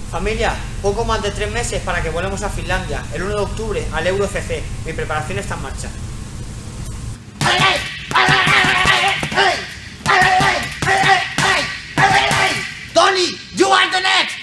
Familia, poco más de 3 meses para que volvamos a Finlandia, el 1 de octubre, al Euro CC. Mi preparación está en marcha. Tony, you are the next!